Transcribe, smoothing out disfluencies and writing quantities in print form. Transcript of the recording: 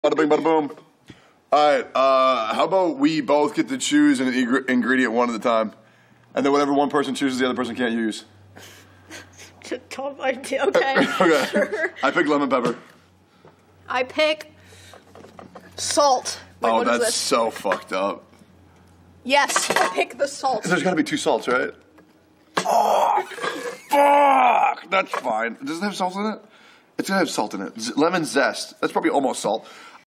Bada bing, bada boom. All right, how about we both get to choose an ingredient one at a time, and then whatever one person chooses, the other person can't use. Dumb idea. Okay. Okay. Sure. I pick lemon pepper. I pick salt. Wait, Oh, what is that's this? so fucked up. Yes, I pick the salt. There's got to be 2 salts, right? Oh, fuck! That's fine. Does it have salt in it? It's gonna have salt in it. Lemon zest. That's probably almost salt.